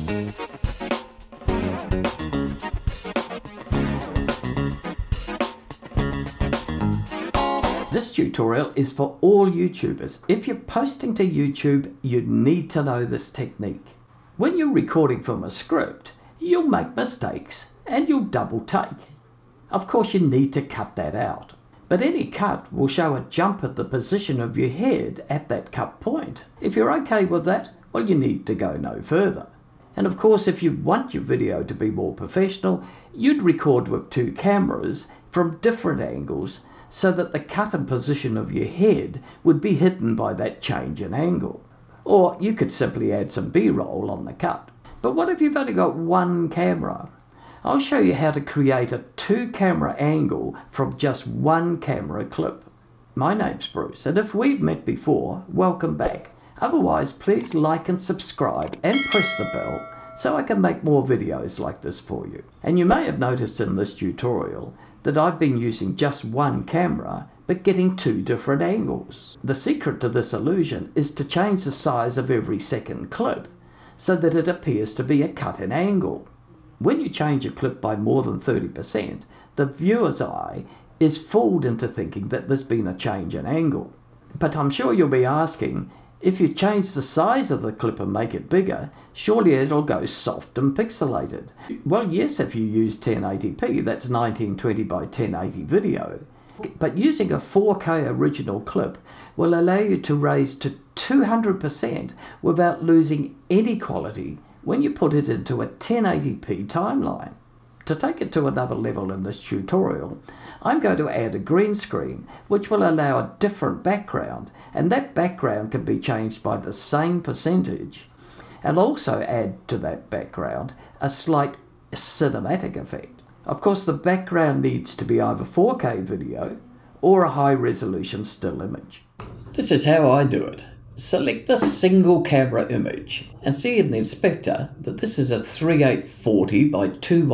This tutorial is for all YouTubers. If you're posting to YouTube, you need to know this technique. When you're recording from a script, you'll make mistakes and you'll double take. Of course, you need to cut that out. But any cut will show a jump at the position of your head at that cut point. If you're okay with that, well, you need to go no further. And of course, if you want your video to be more professional, you'd record with two cameras from different angles so that the cut and position of your head would be hidden by that change in angle. Or you could simply add some B-roll on the cut. But what if you've only got one camera? I'll show you how to create a two-camera angle from just one camera clip. My name's Bruce, and if we've met before, welcome back. Otherwise, please like and subscribe and press the bell so I can make more videos like this for you. And you may have noticed in this tutorial that I've been using just one camera but getting two different angles. The secret to this illusion is to change the size of every second clip so that it appears to be a cut-in angle. When you change a clip by more than 30%, the viewer's eye is fooled into thinking that there's been a change in angle. But I'm sure you'll be asking, if you change the size of the clip and make it bigger, surely it'll go soft and pixelated. Well, yes, if you use 1080p, that's 1920 by 1080 video. But using a 4K original clip will allow you to raise to 200% without losing any quality when you put it into a 1080p timeline. To take it to another level in this tutorial, I'm going to add a green screen which will allow a different background, and that background can be changed by the same percentage, and also add to that background a slight cinematic effect. Of course, the background needs to be either 4K video or a high resolution still image. This is how I do it. Select the single camera image and see in the inspector that this is a 3840 by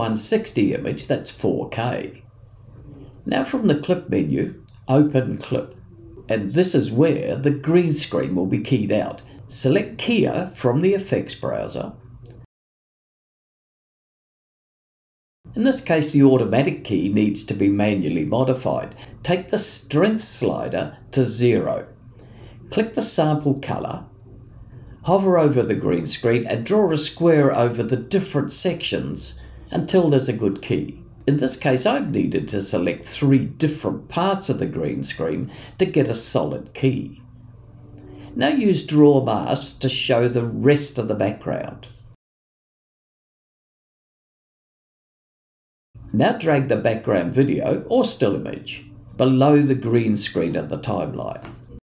2160 image, that's 4K. Now from the clip menu, open clip. And this is where the green screen will be keyed out. Select Keyer from the effects browser. In this case, the automatic key needs to be manually modified. Take the strength slider to 0. Click the sample color, hover over the green screen and draw a square over the different sections until there's a good key. In this case, I've needed to select 3 different parts of the green screen to get a solid key. Now use Draw Mask to show the rest of the background. Now drag the background video or still image below the green screen in the timeline.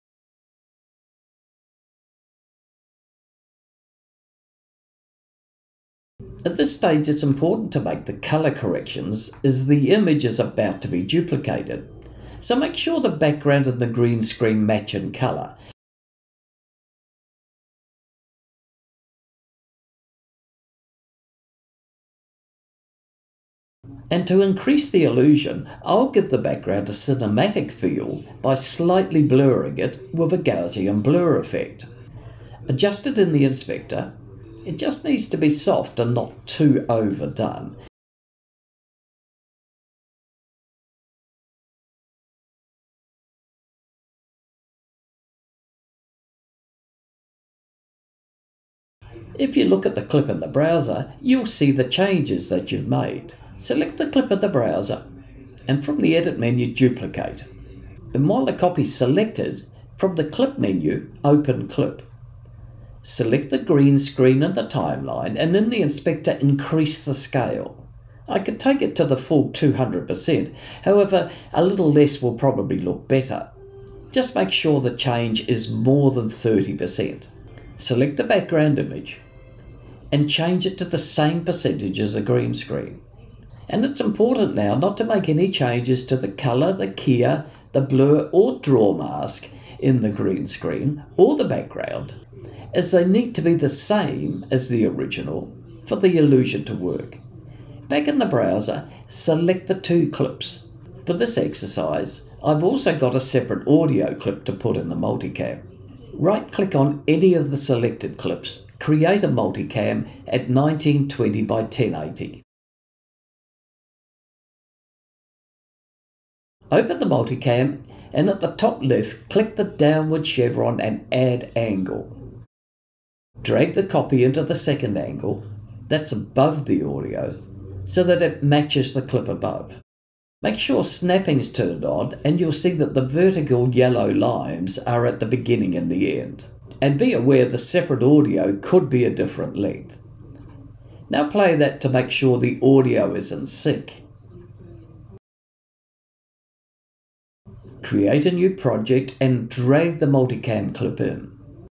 At this stage, it's important to make the color corrections as the image is about to be duplicated. So make sure the background and the green screen match in color. And to increase the illusion, I'll give the background a cinematic feel by slightly blurring it with a Gaussian blur effect. Adjust it in the inspector. It just needs to be soft and not too overdone. If you look at the clip in the browser, you'll see the changes that you've made. Select the clip in the browser and from the edit menu duplicate. And while the copy is selected, from the clip menu, open clip. Select the green screen in the timeline and in the inspector increase the scale. I could take it to the full 200%, however a little less will probably look better. Just make sure the change is more than 30%. Select the background image and change it to the same percentage as the green screen. And it's important now not to make any changes to the colour, the keyer, the blur or draw mask in the green screen or the background, as they need to be the same as the original for the illusion to work. Back in the browser, select the 2 clips. For this exercise, I've also got a separate audio clip to put in the multicam. Right-click on any of the selected clips, create a multicam at 1920 by 1080. Open the multicam and at the top left, click the downward chevron and add angle. Drag the copy into the second angle, that's above the audio, so that it matches the clip above. Make sure snapping is turned on and you'll see that the vertical yellow lines are at the beginning and the end. And be aware the separate audio could be a different length. Now play that to make sure the audio is in sync. Create a new project and drag the multicam clip in.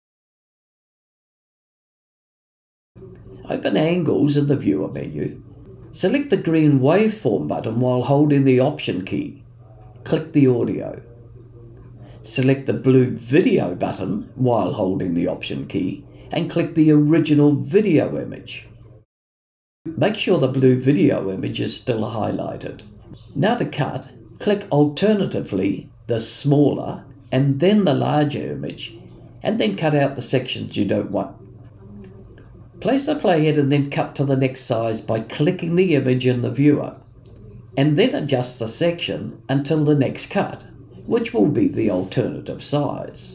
Open Angles in the Viewer menu. Select the green waveform button while holding the Option key. Click the audio. Select the blue Video button while holding the Option key and click the original video image. Make sure the blue video image is still highlighted. Now to cut, click alternatively the smaller and then the larger image, and then cut out the sections you don't want. Place the playhead and then cut to the next size by clicking the image in the viewer, and then adjust the section until the next cut, which will be the alternative size.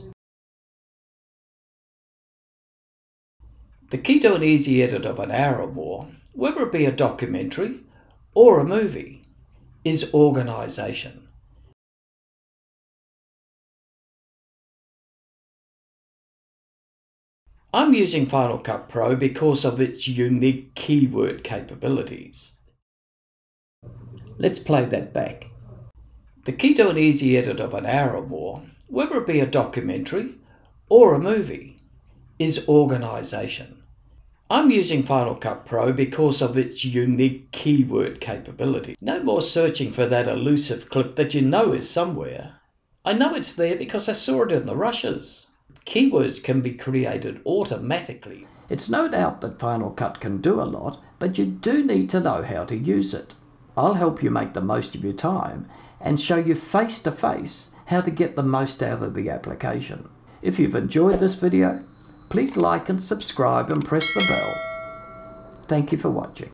The key to an easy edit of an hour or more, whether it be a documentary or a movie, is organisation. I'm using Final Cut Pro because of its unique keyword capabilities. Let's play that back. The key to an easy edit of an hour or more, whether it be a documentary or a movie, is organisation. I'm using Final Cut Pro because of its unique keyword capability. No more searching for that elusive clip that you know is somewhere. I know it's there because I saw it in the rushes. Keywords can be created automatically. It's no doubt that Final Cut can do a lot, but you do need to know how to use it. I'll help you make the most of your time and show you face to face how to get the most out of the application. If you've enjoyed this video, please like and subscribe and press the bell. Thank you for watching.